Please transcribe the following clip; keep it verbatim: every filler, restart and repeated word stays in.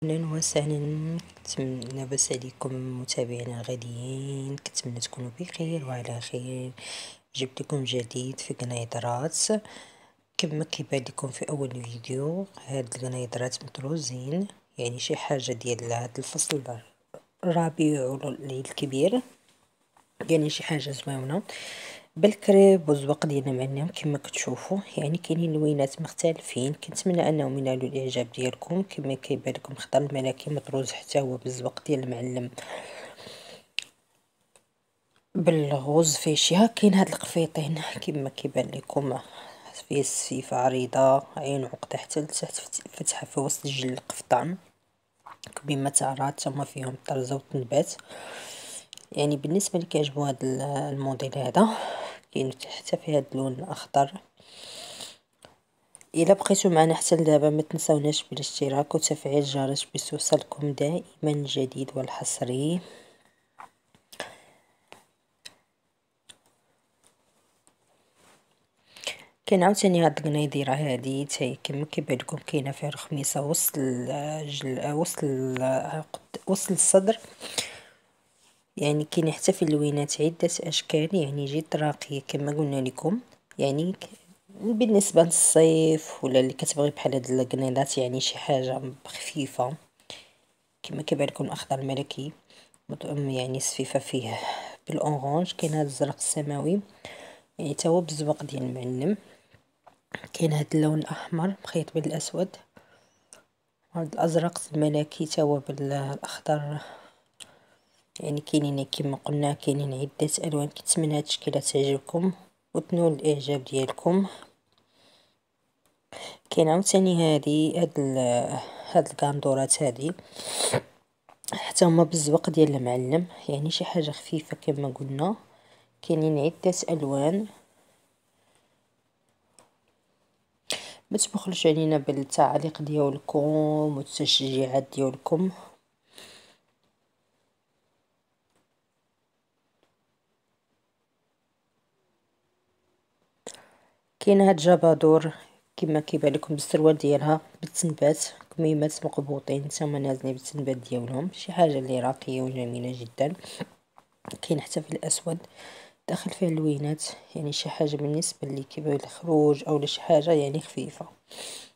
اهلا وسهلا، كنتمنى لاباس عليكم متابعينا الغاليين، كنتمنى تكونوا بخير وعلى خير. جبت لكم جديد في قنيدرات. كما كيبان لكم في اول فيديو، هاد القنيدرات مطروزين، يعني شي حاجه ديال هاد الفصل الربيع والعيد الكبير، يعني شي حاجه زوينه بالكريب والزواق ديالنا معنا كما كتشوفوا. يعني كاينين لوينات مختلفين، كنتمنى انهم ينالوا الاعجاب ديالكم. كما كيبان لكم خضر الملكي مطروز حتى هو بالزواق ديال المعلم بالغوز فيشيها. كاين هاد القفيطين كما كيبان لكم فيه السفيفه عريضه، عين عقده حتى لتحت، فتحه في وسط جل القفطان كما تعرات، هما فيهم طرزه وتنبات. يعني بالنسبه لي كيعجبوا هاد الموديل هذا، كاين حتى فيه هاد اللون الاخضر. الا بقيتوا معنا حتى لدابا ما تنساوناش بالاشتراك وتفعيل الجرس باش يوصلكم دائما الجديد والحصري. كاين عاوتاني هاد القنيديره هادي تاهي كما كيبان لكم، كاينه فيها الخميصه وسط الجل وسط وسط الصدر. يعني كاين حتى في اللوينات عده اشكال، يعني جد راقيه كما قلنا لكم. يعني بالنسبه للصيف ولا اللي كتبغي بحال هاد القنيدات، يعني شي حاجه خفيفه. كما كيبان لكم الاخضر الملكي يعني صفيفه فيه بالاورانج. كاين هذا الزرق السماوي يعني تا هو بالزواق ديال المعلم. كاين هذا اللون الاحمر مخيط بالاسود، هذا الازرق الملكي تا هو بالاخضر. يعني كاينين كما قلنا كاينين عده الوان. كنتمنى هاد التشكيله تعجبكم وتنول الاعجاب ديالكم. كاين عاوتاني هادي هاد هاد الكاندورات هادي حتى هما بالزواق ديال المعلم، يعني شي حاجه خفيفه كما قلنا. كاينين عده الوان. ما تبخلوش علينا بالتعليق ديالكم والتشجيعات ديالكم. كاين هاد جبادور كما كيبان لكم بالسروال ديالها بالتنبات، كميمات مقبوطين تما نازلين بالتنبات ديالهم، شي حاجه اللي راقيه وجميله جدا. كاين حتى في الاسود داخل فيه اللوينات، يعني شي حاجه بالنسبه اللي كيبغي الخروج او شي حاجه يعني خفيفه.